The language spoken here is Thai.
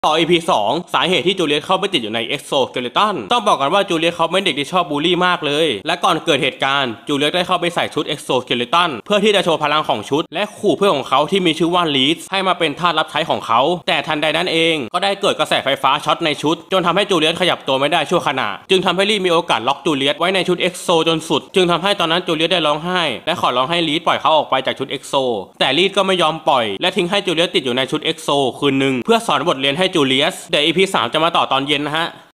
ต่อ EP 2 สาเหตุที่จูเลียตเข้าไปติดอยู่ในเอ็กโซสเกเลตันต้องบอกกันว่าจูเลียตเขาเป็นเด็กที่ชอบบูลลี่มากเลยและก่อนเกิดเหตุการณ์จูเลียตได้เข้าไปใส่ชุดเอ็กโซสเกเลตันเพื่อที่จะโชว์พลังของชุดและขู่เพื่อนของเขาที่มีชื่อว่าลีสให้มาเป็นทาสรับใช้ของเขาแต่ทันใดนั้นเองก็ได้เกิดกระแสไฟฟ้าช็อตในชุดจนทำให้จูเลียตขยับตัวไม่ได้ชั่วขณะจึงทำให้ลีสมีโอกาสล็อกจูเลียตไว้ในชุดเอ็กโซจนสุดจึงทำให้ตอนนั้นจูเลียตได้ร้องไห้และขอร้องให้ลีสปล่อยเขาออกไปจากชุดเอ็กโซแต่ลีสก็ไม่ยอมปล่อยและทิ้งให้จูเลียตติดอยู่ในชุดเอ็กโซคืนนึงเพื่อสอนบทเรียนให้จูเลียสเดี๋ยว EP 3จะมาต่อตอนเย็นนะฮะ